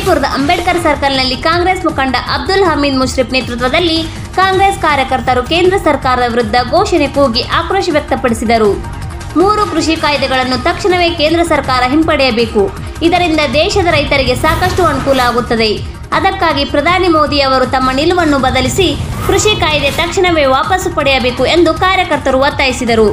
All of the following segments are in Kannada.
ವಿಜಯಪುರದ ಅಂಬೇಡ್ಕರ್ ಸರ್ಕಲ್ನಲ್ಲಿ ಕಾಂಗ್ರೆಸ್ ಮುಖಂಡ ಅಬ್ದುಲ್ ಹಮೀದ್ ಮುಷ್ರಿಫ್ ನೇತೃತ್ವದಲ್ಲಿ ಕಾಂಗ್ರೆಸ್ ಕಾರ್ಯಕರ್ತರು ಕೇಂದ್ರ ಸರ್ಕಾರದ ವಿರುದ್ಧ ಘೋಷಣೆ ಕೂಗಿ ಆಕ್ರೋಶ ವ್ಯಕ್ತಪಡಿಸಿದರು. 3 ಕೃಷಿ ಕಾಯ್ದೆಗಳನ್ನು ತಕ್ಷಣವೇ ಕೇಂದ್ರ ಸರ್ಕಾರ ಹಿಂಪಡೆಯಬೇಕು. ಇದರಿಂದ ದೇಶದ ರೈತರಿಗೆ ಸಾಕಷ್ಟು ಅನುಕೂಲ ಆಗುತ್ತದೆ. ಅದಕ್ಕಾಗಿ ಪ್ರಧಾನಿ ಮೋದಿ ಅವರು ತಮ್ಮ ನಿಲುವನ್ನು ಬದಲಿಸಿ ಕೃಷಿ ಕಾಯ್ದೆ ತಕ್ಷಣವೇ ವಾಪಸ್ಸು ಪಡೆಯಬೇಕು ಎಂದು ಕಾರ್ಯಕರ್ತರು ಒತ್ತಾಯಿಸಿದರು.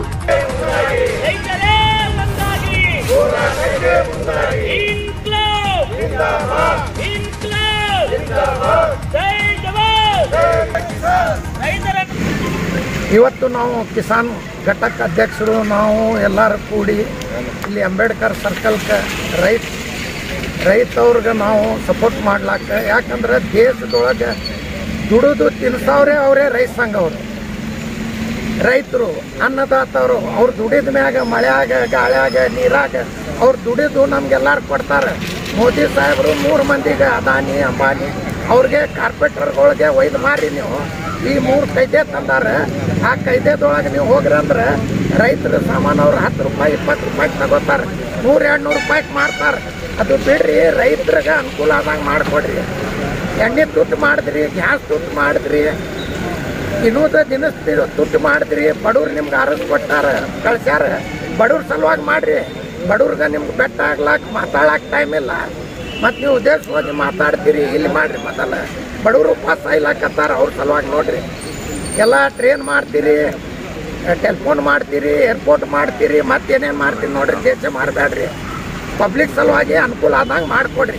ಇವತ್ತು ನಾವು ಕಿಸಾನ್ ಘಟಕ ಅಧ್ಯಕ್ಷರು ನಾವು ಎಲ್ಲರೂ ಕೂಡಿ ಇಲ್ಲಿ ಅಂಬೇಡ್ಕರ್ ಸರ್ಕಲ್ಗೆ ರೈತವ್ರಿಗೆ ನಾವು ಸಪೋರ್ಟ್ ಮಾಡ್ಲಾಕ. ಯಾಕಂದ್ರೆ ದೇಶದೊಳಗೆ ದುಡಿದು ತಿನ್ಸವ್ರೆ ಅವರೇ ರೈತ ಸಂಘ ಅವರು. ರೈತರು ಅನ್ನದಾತವರು ಅವ್ರು ದುಡಿದ ಮ್ಯಾಗ ಮಳೆಯಾಗ ಗಾಳಿಯಾಗ ನೀರಾಗ ಅವ್ರು ದುಡಿದು ನಮ್ಗೆಲ್ಲರೂ ಕೊಡ್ತಾರೆ. ಮೋದಿ ಸಾಹೇಬರು 3 ಮಂದಿಗೆ ಅದಾನಿ ಅಂಬಾನಿ ಅವ್ರಿಗೆ ಕಾರ್ಪೊರೇಟರ್ಗಳಿಗೆ ಒಯ್ದು ಮಾರಿ ನೀವು ಈ 3 ಕಾಯ್ದೆ ತಂದಾರೆ. ಆ ಕಾಯ್ದೆದೊಳಗೆ ನೀವು ಹೋಗ್ರಿ ಅಂದ್ರೆ ರೈತರ ಸಾಮಾನು ಅವ್ರು 10 ರೂಪಾಯಿ 20 ರೂಪಾಯಿಗೆ ತಗೋತಾರೆ, 100-200 ರೂಪಾಯಿಗೆ ಮಾರ್ತಾರೆ. ಅದು ಬಿಡ್ರಿ, ರೈತರಿಗೆ ಅನುಕೂಲ ಆದಂಗೆ ಮಾಡಿಕೊಡ್ರಿ. ಎಣ್ಣೆ ತುಟ್ಟು ಮಾಡಿದ್ರಿ, ಗ್ಯಾಸ್ ತುಟ್ಟು ಮಾಡಿದ್ರಿ, ಇನ್ನೂದ ದಿನಸ್ತಿ ತುಟ್ಟು ಮಾಡಿದ್ರಿ. ಬಡವ್ರು ನಿಮ್ಗೆ ಆರಿಸ್ ಕೊಟ್ಟಾರ ಕಳ್ಸ್ಯಾರ. ಬಡವ್ರ ಸಲುವಾಗಿ ಮಾಡಿರಿ. ಬಡವ್ರಿಗೆ ನಿಮ್ಗೆ ಬೆಟ್ಟ ಆಗ್ಲಾಕ ಮಾತಾಡಕ್ಕೆ ಟೈಮ್ ಇಲ್ಲ. ಮತ್ತು ನೀವು ಉದ್ದೇಶವಾಗಿ ಮಾತಾಡ್ತೀರಿ, ಇಲ್ಲಿ ಮಾಡಿರಿ. ಮೊದಲ ಬಡವರು ಉಪವಾಸ ಇಲ್ಲಾಕತ್ತಾರ, ಅವ್ರ ಸಲುವಾಗಿ ನೋಡಿರಿ. ಎಲ್ಲ ಟ್ರೈನ್ ಮಾಡ್ತೀರಿ, ಟೆಲಿಫೋನ್ ಮಾಡ್ತೀರಿ, ಏರ್ಪೋರ್ಟ್ ಮಾಡ್ತೀರಿ, ಮತ್ತೇನೇನು ಮಾಡ್ತೀರಿ ನೋಡ್ರಿ. ದೇಶ ಮಾಡಬೇಡ್ರಿ. ಪಬ್ಲಿಕ್ ಸಲುವಾಗಿ ಅನುಕೂಲ ಆದಂಗೆ ಮಾಡಿಕೊಡ್ರಿ.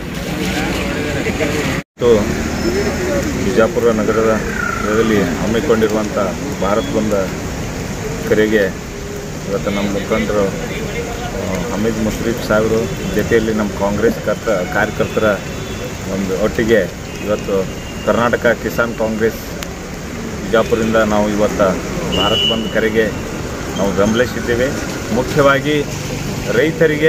ಬಿಜಾಪುರ ನಗರದಲ್ಲಿ ಹಮ್ಮಿಕೊಂಡಿರುವಂಥ ಭಾರತ್ ಬಂದ್ ಕರೆಗೆ ಇವತ್ತು ನಮ್ಮ ಮುಖಂಡರು ಹಮೀದ್ ಮುಷ್ರಿಫ್ ಸಾಹೇಬರು ಜೊತೆಯಲ್ಲಿ ನಮ್ಮ ಕಾಂಗ್ರೆಸ್ ಕಾರ್ಯಕರ್ತರ ಒಂದು ಒಟ್ಟಿಗೆ ಇವತ್ತು ಕರ್ನಾಟಕ ಕಿಸಾನ್ ಕಾಂಗ್ರೆಸ್ ಬಿಜಾಪುರದಿಂದ ನಾವು ಇವತ್ತು ಭಾರತ್ ಬಂದ್ ಕರೆಗೆ ನಾವು ಬೆಂಬಲಿಸಿದ್ದೇವೆ. ಮುಖ್ಯವಾಗಿ ರೈತರಿಗೆ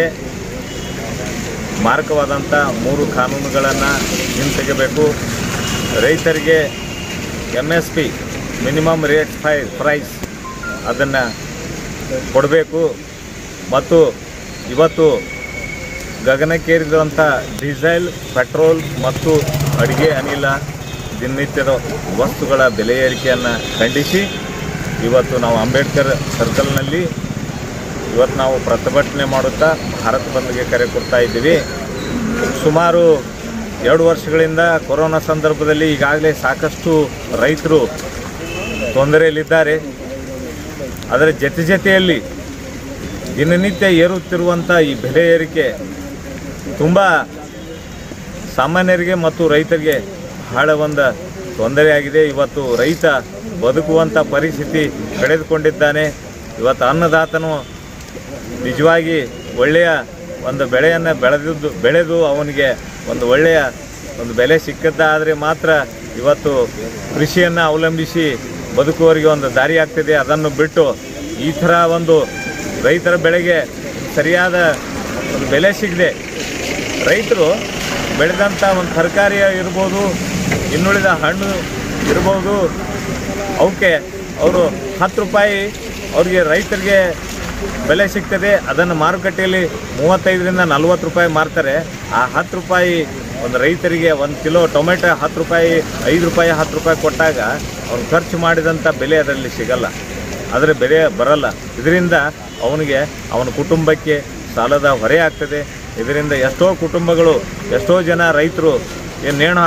ಮಾರಕವಾದಂಥ 3 ಕಾನೂನುಗಳನ್ನು ಹಿಂತೆಗೆಯಬೇಕು. ರೈತರಿಗೆ MSP ಮಿನಿಮಮ್ ರೇಟ್ ಪ್ರೈಸ್ ಅದನ್ನು ಕೊಡಬೇಕು. ಮತ್ತು ಇವತ್ತು ಗಗನಕ್ಕೇರಿದಂಥ ಡೀಸೆಲ್, ಪೆಟ್ರೋಲ್ ಮತ್ತು ಅಡುಗೆ ಅನಿಲ ದಿನನಿತ್ಯದ ವಸ್ತುಗಳ ಬೆಲೆ ಏರಿಕೆಯನ್ನು ಖಂಡಿಸಿ ಇವತ್ತು ನಾವು ಅಂಬೇಡ್ಕರ್ ಸರ್ಕಲ್ನಲ್ಲಿ ಇವತ್ತು ನಾವು ಪ್ರತಿಭಟನೆ ಮಾಡುತ್ತಾ ಭಾರತ್ ಬಂದ್ಗೆ ಕರೆ ಕೊಡ್ತಾ ಇದ್ದೀವಿ. ಸುಮಾರು 2 ವರ್ಷಗಳಿಂದ ಕೊರೋನಾ ಸಂದರ್ಭದಲ್ಲಿ ಈಗಾಗಲೇ ಸಾಕಷ್ಟು ರೈತರು ತೊಂದರೆಯಲ್ಲಿದ್ದಾರೆ. ಅದರ ಜೊತೆಯಲ್ಲಿ ದಿನನಿತ್ಯ ಏರುತ್ತಿರುವಂಥ ಈ ಬೆಲೆ ಏರಿಕೆ ತುಂಬ ಸಾಮಾನ್ಯರಿಗೆ ಮತ್ತು ರೈತರಿಗೆ ಬಹಳ ಒಂದು ತೊಂದರೆಯಾಗಿದೆ. ಇವತ್ತು ರೈತ ಬದುಕುವಂಥ ಪರಿಸ್ಥಿತಿ ಕಳೆದುಕೊಂಡಿದ್ದಾನೆ. ಇವತ್ತು ಅನ್ನದಾತನು ನಿಜವಾಗಿ ಒಳ್ಳೆಯ ಒಂದು ಬೆಳೆಯನ್ನು ಬೆಳೆದು ಅವನಿಗೆ ಒಂದು ಒಳ್ಳೆಯ ಒಂದು ಬೆಲೆ ಸಿಕ್ಕದ್ದಾದರೆ ಮಾತ್ರ ಇವತ್ತು ಕೃಷಿಯನ್ನು ಅವಲಂಬಿಸಿ ಬದುಕುವವರಿಗೆ ಒಂದು ದಾರಿ ಆಗ್ತಿದೆ. ಅದನ್ನು ಬಿಟ್ಟು ಈ ಥರ ಒಂದು ರೈತರ ಬೆಳೆಗೆ ಸರಿಯಾದ ಒಂದು ಬೆಲೆ ಸಿಗದೆ ರೈತರು ಬೆಳೆದಂಥ ಒಂದು ತರಕಾರಿ ಇರ್ಬೋದು, ಇನ್ನುಳಿದ ಹಣ್ಣು ಇರ್ಬೋದು, ಅವಕ್ಕೆ ಅವರು 10 ರೂಪಾಯಿ ಅವ್ರಿಗೆ ರೈತರಿಗೆ ಬೆಲೆ ಸಿಗ್ತದೆ. ಅದನ್ನು ಮಾರುಕಟ್ಟೆಯಲ್ಲಿ 35ರಿಂದ 40 ರೂಪಾಯಿ ಮಾರ್ತಾರೆ. ಆ 10 ರೂಪಾಯಿ ಒಂದು ರೈತರಿಗೆ 1 ಕಿಲೋ ಟೊಮೆಟೊ 10 ರೂಪಾಯಿ, 5 ರೂಪಾಯಿ 10 ರೂಪಾಯಿ ಕೊಟ್ಟಾಗ ಅವ್ನು ಖರ್ಚು ಮಾಡಿದಂಥ ಬೆಲೆ ಅದರಲ್ಲಿ ಸಿಗಲ್ಲ, ಅದರ ಬೆಲೆ ಬರಲ್ಲ. ಇದರಿಂದ ಅವನಿಗೆ ಅವನ ಕುಟುಂಬಕ್ಕೆ ಸಾಲದ ಹೊರೆ ಆಗ್ತದೆ. ಇದರಿಂದ ಎಷ್ಟೋ ಕುಟುಂಬಗಳು, ಎಷ್ಟೋ ಜನ ರೈತರು ನೇಣು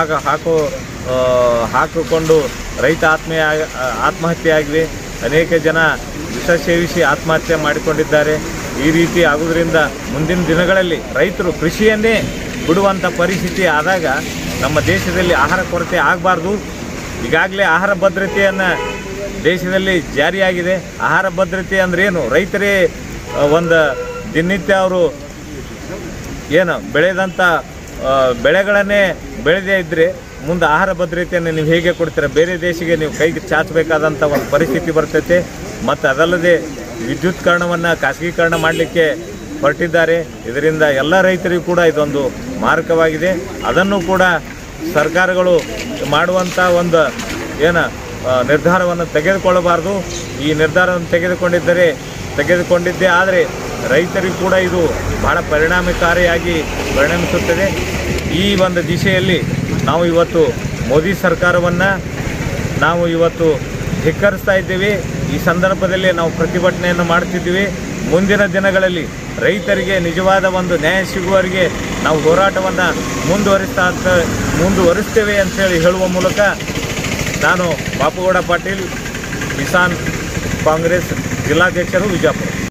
ಹಾಕಿಕೊಂಡು ರೈತ ಆತ್ಮಹತ್ಯೆ ಆಗಿವೆ. ಅನೇಕ ಜನ ವಿಷ ಸೇವಿಸಿ ಆತ್ಮಹತ್ಯೆ ಮಾಡಿಕೊಂಡಿದ್ದಾರೆ. ಈ ರೀತಿ ಆಗುವುದರಿಂದ ಮುಂದಿನ ದಿನಗಳಲ್ಲಿ ರೈತರು ಕೃಷಿಯನ್ನೇ ಬಿಡುವಂಥ ಪರಿಸ್ಥಿತಿ ಆದಾಗ ನಮ್ಮ ದೇಶದಲ್ಲಿ ಆಹಾರ ಕೊರತೆ ಆಗಬಾರ್ದು. ಈಗಾಗಲೇ ಆಹಾರ ಭದ್ರತೆಯನ್ನು ದೇಶದಲ್ಲಿ ಜಾರಿಯಾಗಿದೆ. ಆಹಾರ ಭದ್ರತೆ ಅಂದ್ರೆ ಏನು? ರೈತರೇ ಒಂದು ದಿನನಿತ್ಯ ಅವರು ಏನು ಬೆಳೆದಂಥ ಬೆಳೆಗಳನ್ನೇ ಬೆಳೆದೇ ಇದ್ದರೆ ಮುಂದೆ ಆಹಾರ ಭದ್ರತೆಯನ್ನು ನೀವು ಹೇಗೆ ಕೊಡ್ತೀರ? ಬೇರೆ ದೇಶಕ್ಕೆ ನೀವು ಕೈಗೆ ಚಾಚಬೇಕಾದಂಥ ಒಂದು ಪರಿಸ್ಥಿತಿ ಬರ್ತೈತೆ. ಮತ್ತು ಅದಲ್ಲದೆ ವಿದ್ಯುತ್ಕರಣವನ್ನು ಖಾಸಗೀಕರಣ ಮಾಡಲಿಕ್ಕೆ ಹೊರಟಿದ್ದಾರೆ. ಇದರಿಂದ ಎಲ್ಲ ರೈತರಿಗೂ ಕೂಡ ಇದೊಂದು ಮಾರಕವಾಗಿದೆ. ಅದನ್ನು ಕೂಡ ಸರ್ಕಾರಗಳು ಮಾಡುವಂಥ ಒಂದು ನಿರ್ಧಾರವನ್ನು ತೆಗೆದುಕೊಳ್ಳಬಾರ್ದು. ಈ ನಿರ್ಧಾರವನ್ನು ತೆಗೆದುಕೊಂಡಿದ್ದೇ ಆದರೆ ರೈತರಿಗೂ ಕೂಡ ಇದು ಬಹಳ ಪರಿಣಾಮಕಾರಿಯಾಗಿ ಪರಿಣಮಿಸುತ್ತದೆ. ಈ ಒಂದು ದಿಶೆಯಲ್ಲಿ ನಾವು ಇವತ್ತು ಮೋದಿ ಸರ್ಕಾರವನ್ನು ನಾವು ಇವತ್ತು ಧಿಕ್ಕರಿಸ್ತಾ ಇದ್ದೀವಿ. ಈ ಸಂದರ್ಭದಲ್ಲಿ ನಾವು ಪ್ರತಿಭಟನೆಯನ್ನು ಮಾಡ್ತಿದ್ದೀವಿ. ಮುಂದಿನ ದಿನಗಳಲ್ಲಿ ರೈತರಿಗೆ ನಿಜವಾದ ಒಂದು ನ್ಯಾಯ ಸಿಗುವವರೆಗೆ ನಾವು ಹೋರಾಟವನ್ನು ಮುಂದುವರಿಸ್ತೇವೆ ಅಂತೇಳಿ ಹೇಳುವ ಮೂಲಕ ನಾನು ಬಾಪುಗೌಡ ಪಾಟೀಲ್ ಕಿಸಾನ್ ಕಾಂಗ್ರೆಸ್ ಜಿಲ್ಲಾಧ್ಯಕ್ಷರು, ವಿಜಯಪುರ.